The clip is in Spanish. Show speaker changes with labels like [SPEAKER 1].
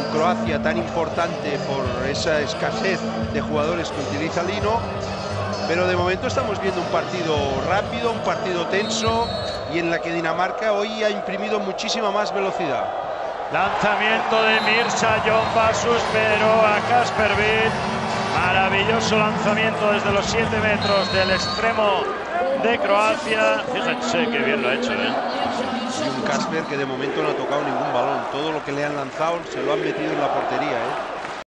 [SPEAKER 1] Croacia tan importante por esa escasez de jugadores que utiliza Lino, pero de momento estamos viendo un partido rápido, un partido tenso y en la que Dinamarca hoy ha imprimido muchísima más velocidad.
[SPEAKER 2] Lanzamiento de Mirza John Basus, pero a Kasper Witt. Maravilloso lanzamiento desde los 7 metros del extremo de Croacia. Fíjense qué bien lo ha hecho, ¿eh?
[SPEAKER 1] Y un Kasper que de momento no ha tocado ningún balón. Todo lo que le han lanzado se lo han metido en la portería, ¿eh?